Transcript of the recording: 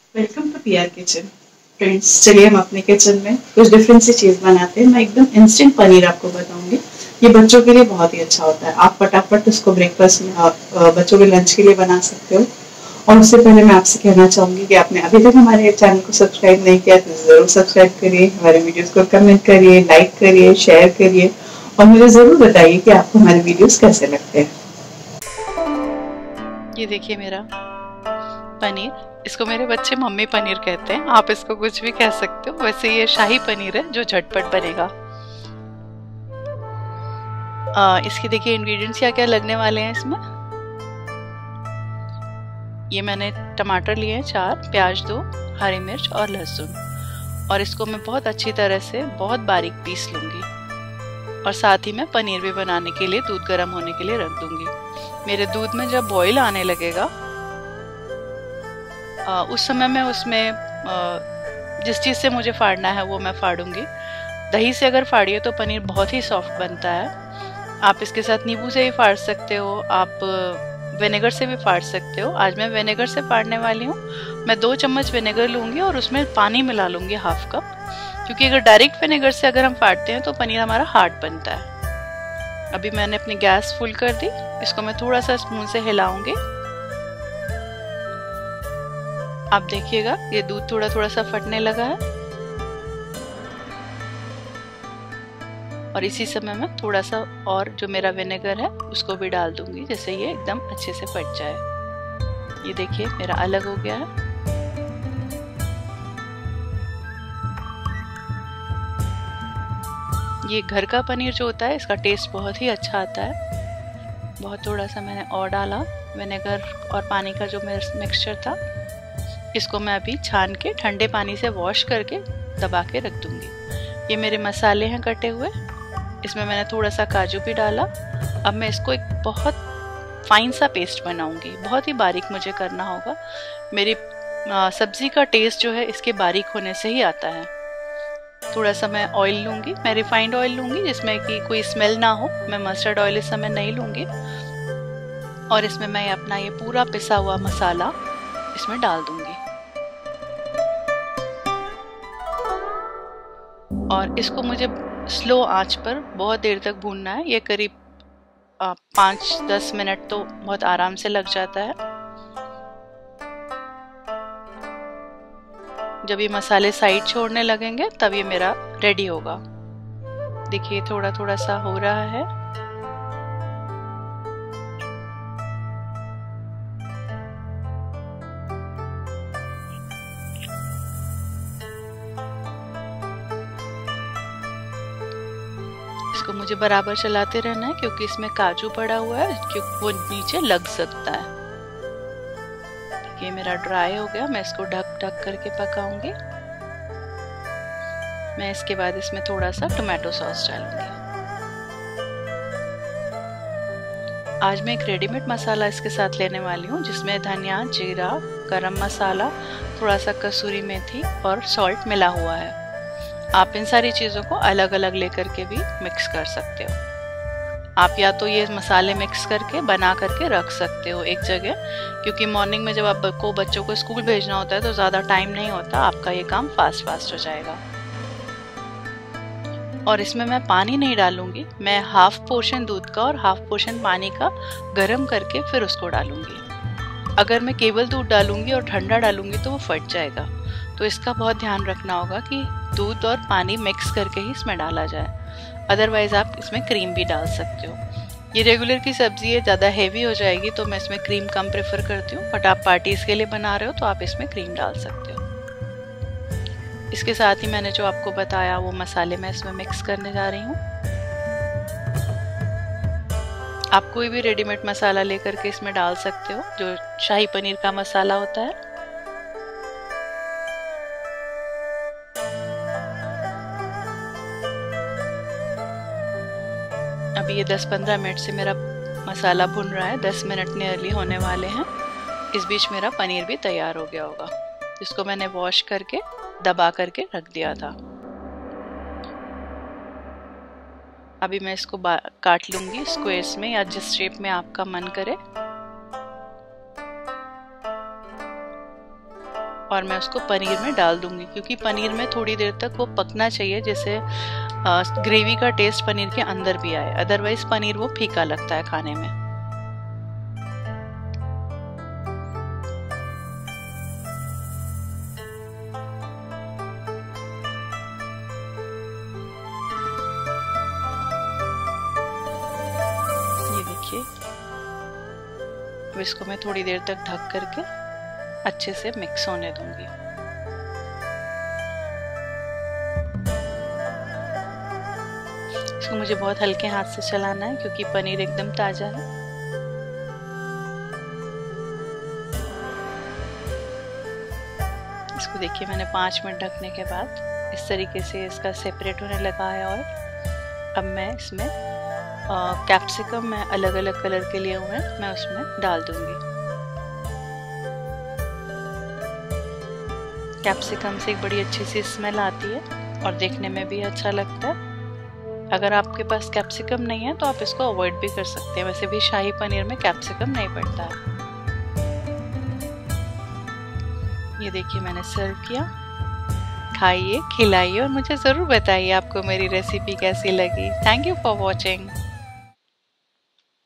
Welcome to PR kitchen. Friends, चलिए हम अपने किचन में कुछ डिफरेंट सी चीज़ बनाते हैं। मैं एकदम इंस्टेंट पनीर आपको बताऊंगी। ये बच्चों के लिए बहुत ही अच्छा होता है। आप फटाफट उसको ब्रेकफास्ट में बच्चों के लंच के लिए बना सकते हो। और उससे पहले मैं आपसे कहना चाहूंगी कि आपने अभी तक हमारे चैनल को सब्सक्राइब नहीं किया तो ज़रूर सब्सक्राइब करिए, हमारे वीडियोज़ को कमेंट करिए, लाइक करिए, शेयर करिए और मुझे ज़रूर बताइए कि आपको हमारे वीडियोज़ कैसे लगते हैं। ये देखिए मेरा पनीर, इसको मेरे बच्चे मम्मी पनीर कहते हैं। आप इसको कुछ भी कह सकते हो। वैसे ये शाही पनीर है जो झटपट बनेगा। इसके देखिए इंग्रेडिएंट्स क्या क्या लगने वाले हैं इसमें। ये मैंने टमाटर लिए हैं 4, प्याज 2, हरी मिर्च और लहसुन। और इसको मैं बहुत अच्छी तरह से बहुत बारीक पीस लूंगी। और साथ ही मैं पनीर भी बनाने के लिए दूध गर्म होने के लिए रख दूंगी। मेरे दूध में जब बॉईल आने लगेगा उस समय मैं उसमें जिस चीज़ से मुझे फाड़ना है वो मैं फाड़ूंगी। दही से अगर फाड़िए तो पनीर बहुत ही सॉफ्ट बनता है। आप इसके साथ नींबू से भी फाड़ सकते हो, आप विनेगर से भी फाड़ सकते हो। आज मैं विनेगर से फाड़ने वाली हूँ। मैं 2 चम्मच विनेगर लूँगी और उसमें पानी मिला लूँगी ½ कप, क्योंकि अगर डायरेक्ट विनेगर से अगर हम फाड़ते हैं तो पनीर हमारा हार्ड बनता है। अभी मैंने अपनी गैस फुल कर दी। इसको मैं थोड़ा सा स्पून से हिलाऊंगी। आप देखिएगा ये दूध थोड़ा थोड़ा सा फटने लगा है। और इसी समय में थोड़ा सा और जो मेरा विनेगर है उसको भी डाल दूंगी, जिससे ये एकदम अच्छे से फट जाए। ये देखिए मेरा अलग हो गया है। ये घर का पनीर जो होता है इसका टेस्ट बहुत ही अच्छा आता है। बहुत थोड़ा सा मैंने और डाला विनेगर और पानी का जो मेरा मिक्सचर था। इसको मैं अभी छान के ठंडे पानी से वॉश करके दबा के रख दूंगी। ये मेरे मसाले हैं कटे हुए। इसमें मैंने थोड़ा सा काजू भी डाला। अब मैं इसको एक बहुत फाइन सा पेस्ट बनाऊंगी। बहुत ही बारीक मुझे करना होगा। मेरी सब्जी का टेस्ट जो है इसके बारीक होने से ही आता है। थोड़ा सा मैं ऑयल लूंगी। मैं रिफाइंड ऑयल लूंगी जिसमें कि कोई स्मेल ना हो। मैं मस्टर्ड ऑयल इस समय नहीं लूंगी। और इसमें मैं अपना ये पूरा पिसा हुआ मसाला इसमें डाल दूंगी। और इसको मुझे स्लो आंच पर बहुत देर तक भूनना है। ये करीब 5-10 मिनट तो बहुत आराम से लग जाता है। जब ये मसाले साइड छोड़ने लगेंगे तब ये मेरा रेडी होगा। देखिए थोड़ा थोड़ा सा हो रहा है। इसको मुझे बराबर चलाते रहना है क्योंकि इसमें काजू पड़ा हुआ है, क्योंकि वो नीचे लग सकता है। ये मेरा ड्राई हो गया। मैं इसको ढक ढक करके पकाऊंगी। मैं इसके बाद इसमें थोड़ा सा टोमेटो सॉस डालूंगी। आज मैं एक रेडीमेड मसाला इसके साथ लेने वाली हूँ, जिसमें धनिया, जीरा, गरम मसाला, थोड़ा सा कसूरी मेथी और सॉल्ट मिला हुआ है। आप इन सारी चीज़ों को अलग अलग लेकर के भी मिक्स कर सकते हो। आप या तो ये मसाले मिक्स करके बना करके रख सकते हो एक जगह, क्योंकि मॉर्निंग में जब आपको बच्चों को स्कूल भेजना होता है तो ज़्यादा टाइम नहीं होता। आपका ये काम फास्ट हो जाएगा। और इसमें मैं पानी नहीं डालूंगी। मैं ½ पोर्शन दूध का और ½ पोर्शन पानी का गर्म करके फिर उसको डालूंगी। अगर मैं केवल दूध डालूंगी और ठंडा डालूंगी तो वो फट जाएगा। तो इसका बहुत ध्यान रखना होगा कि दूध और पानी मिक्स करके ही इसमें डाला जाए। अदरवाइज आप इसमें क्रीम भी डाल सकते हो। ये रेगुलर की सब्जी है, ज़्यादा हेवी हो जाएगी तो मैं इसमें क्रीम कम प्रेफर करती हूँ। बट आप पार्टीज के लिए बना रहे हो तो आप इसमें क्रीम डाल सकते हो। इसके साथ ही मैंने जो आपको बताया वो मसाले मैं इसमें मिक्स करने जा रही हूँ। आप कोई भी रेडीमेड मसाला लेकर के इसमें डाल सकते हो, जो शाही पनीर का मसाला होता है। अभी ये 10-15 मिनट से मेरा मसाला भुन रहा है। 10 मिनट नियरली होने वाले हैं। इस बीच मेरा पनीर भी तैयार हो गया होगा, जिसको मैंने वॉश करके दबा करके रख दिया था। अभी मैं इसको काट लूंगी स्क्वेयर्स में, या जिस शेप में आपका मन करे। और मैं उसको पनीर में डाल दूंगी, क्योंकि पनीर में थोड़ी देर तक वो पकना चाहिए, जैसे ग्रेवी का टेस्ट पनीर के अंदर भी आए, अदरवाइज पनीर वो फीका लगता है खाने में। ये देखिए, अब इसको मैं थोड़ी देर तक ढक करके अच्छे से मिक्स होने दूंगी। इसको मुझे बहुत हल्के हाथ से चलाना है, क्योंकि पनीर एकदम ताजा है। इसको देखिए, मैंने 5 मिनट ढकने के बाद इस तरीके से इसका सेपरेट होने लगा है ऑयल। अब मैं इसमें कैप्सिकम मैं अलग अलग कलर के लिए हुए हैं, मैं उसमें डाल दूंगी। कैप्सिकम से एक बड़ी अच्छी सी स्मेल आती है और देखने में भी अच्छा लगता है। अगर आपके पास कैप्सिकम नहीं है तो आप इसको अवॉइड भी कर सकते हैं, वैसे भी शाही पनीर में कैप्सिकम नहीं पड़ता है। ये देखिए, मैंने सर्व किया। खाइए, खिलाइए और मुझे ज़रूर बताइए आपको मेरी रेसिपी कैसी लगी। Thank you for watching.